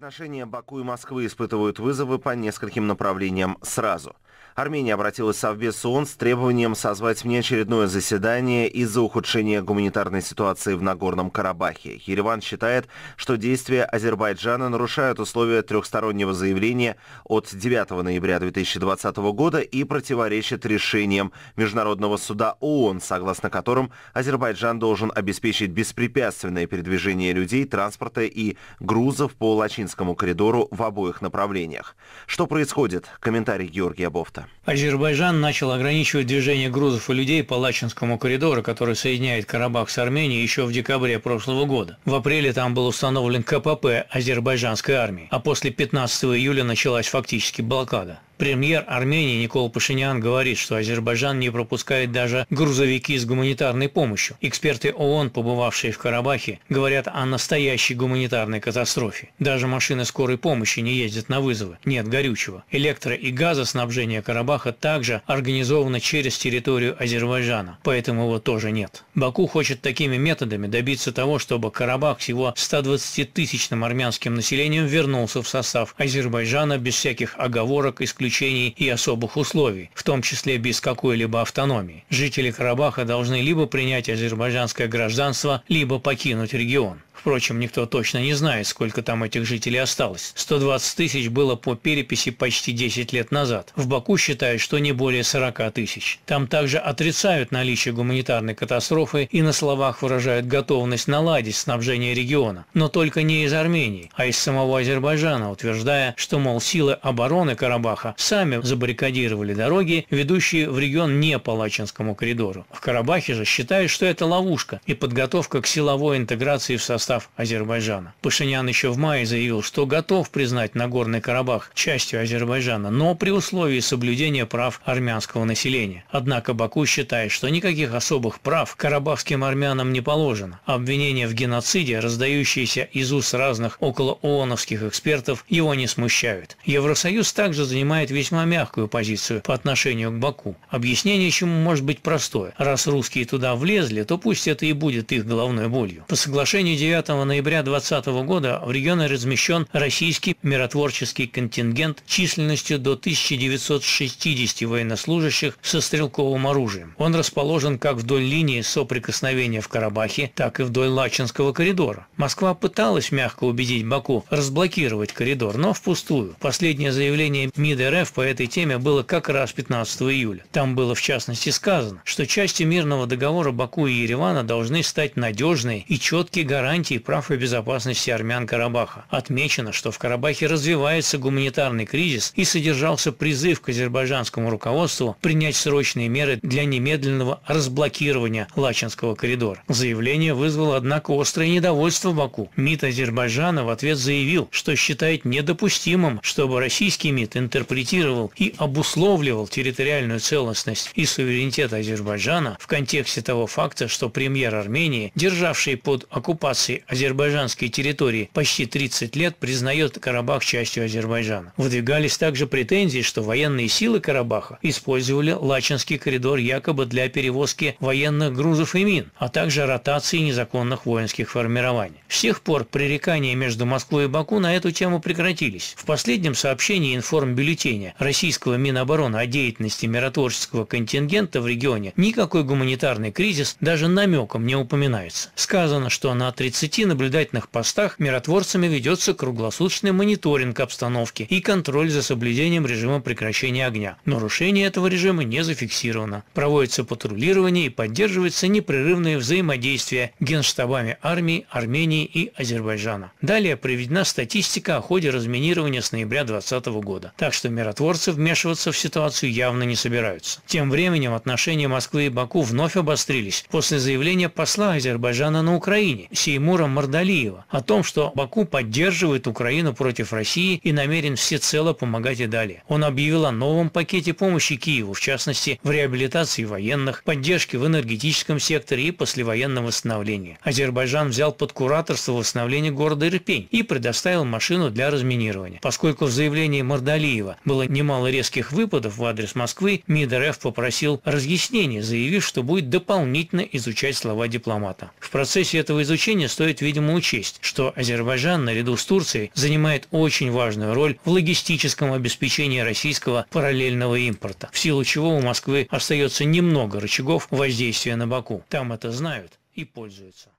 Отношения Баку и Москвы испытывают вызовы по нескольким направлениям сразу. Армения обратилась в Совбез ООН с требованием созвать внеочередное заседание из-за ухудшения гуманитарной ситуации в Нагорном Карабахе. Ереван считает, что действия Азербайджана нарушают условия трехстороннего заявления от 9 ноября 2020 года и противоречат решениям Международного суда ООН, согласно которым Азербайджан должен обеспечить беспрепятственное передвижение людей, транспорта и грузов по Лачинскому коридору в обоих направлениях. Что происходит? Комментарий Георгия Бофта. Азербайджан начал ограничивать движение грузов и людей по Лачинскому коридору, который соединяет Карабах с Арменией, еще в декабре прошлого года. В апреле там был установлен КПП азербайджанской армии, а после 15 июля началась фактически блокада. Премьер Армении Никол Пашинян говорит, что Азербайджан не пропускает даже грузовики с гуманитарной помощью. Эксперты ООН, побывавшие в Карабахе, говорят о настоящей гуманитарной катастрофе. Даже машины скорой помощи не ездят на вызовы, нет горючего. Электро- и газоснабжение Карабаха также организовано через территорию Азербайджана, поэтому его тоже нет. Баку хочет такими методами добиться того, чтобы Карабах с его 120-тысячным армянским населением вернулся в состав Азербайджана без всяких оговорок, исключений и особых условий, в том числе без какой-либо автономии. Жители Карабаха должны либо принять азербайджанское гражданство, либо покинуть регион. Впрочем, никто точно не знает, сколько там этих жителей осталось. 120 тысяч было по переписи почти 10 лет назад. В Баку считают, что не более 40 тысяч. Там также отрицают наличие гуманитарной катастрофы и на словах выражают готовность наладить снабжение региона. Но только не из Армении, а из самого Азербайджана, утверждая, что, мол, силы обороны Карабаха сами забаррикадировали дороги, ведущие в регион не по Лачинскому коридору. В Карабахе же считают, что это ловушка и подготовка к силовой интеграции в состав Азербайджана. Пашинян еще в мае заявил, что готов признать Нагорный Карабах частью Азербайджана, но при условии соблюдения прав армянского населения. Однако Баку считает, что никаких особых прав карабахским армянам не положено. Обвинения в геноциде, раздающиеся из уст разных около-ООНовских экспертов, его не смущают. Евросоюз также занимает весьма мягкую позицию по отношению к Баку. Объяснение чему может быть простое. Раз русские туда влезли, то пусть это и будет их головной болью. По соглашению 9 ноября 2020 года в регионе размещен российский миротворческий контингент численностью до 1960 военнослужащих со стрелковым оружием. Он расположен как вдоль линии соприкосновения в Карабахе, так и вдоль Лачинского коридора. Москва пыталась мягко убедить Баку разблокировать коридор, но впустую. Последнее заявление МИД РФ по этой теме было как раз 15 июля. Там было в частности сказано, что частью мирного договора Баку и Еревана должны стать надежные и четкие гарантии прав и безопасности армян Карабаха. Отмечено, что в Карабахе развивается гуманитарный кризис и содержался призыв к азербайджанскому руководству принять срочные меры для немедленного разблокирования Лачинского коридора. Заявление вызвало, однако, острое недовольство Баку. МИД Азербайджана в ответ заявил, что считает недопустимым, чтобы российский МИД интерпретировал и обусловливал территориальную целостность и суверенитет Азербайджана в контексте того факта, что премьер Армении, державший под оккупацией азербайджанской территории почти 30 лет, признает Карабах частью Азербайджана. Выдвигались также претензии, что военные силы Карабаха использовали Лачинский коридор якобы для перевозки военных грузов и мин, а также ротации незаконных воинских формирований. С тех пор пререкания между Москвой и Баку на эту тему прекратились. В последнем сообщении информбюллетеня российского Минобороны о деятельности миротворческого контингента в регионе никакой гуманитарный кризис даже намеком не упоминается. Сказано, что на 30 наблюдательных постах миротворцами ведется круглосуточный мониторинг обстановки и контроль за соблюдением режима прекращения огня. Нарушение этого режима не зафиксировано. Проводится патрулирование и поддерживается непрерывное взаимодействие генштабами армии, Армении и Азербайджана. Далее приведена статистика о ходе разминирования с ноября 2020 года. Так что миротворцы вмешиваться в ситуацию явно не собираются. Тем временем отношения Москвы и Баку вновь обострились после заявления посла Азербайджана на Украине Сеймура Мардалиева о том, что Баку поддерживает Украину против России и намерен всецело помогать и далее. Он объявил о новом пакете помощи Киеву, в частности, в реабилитации военных, поддержке в энергетическом секторе и послевоенном восстановлении. Азербайджан взял под кураторство восстановление города Ирпень и предоставил машину для разминирования. Поскольку в заявлении Мардалиева было немало резких выпадов в адрес Москвы, МИД РФ попросил разъяснения, заявив, что будет дополнительно изучать слова дипломата. В процессе этого изучения стоит стоит, видимо, учесть, что Азербайджан наряду с Турцией занимает очень важную роль в логистическом обеспечении российского параллельного импорта, в силу чего у Москвы остается немного рычагов воздействия на Баку. Там это знают и пользуются.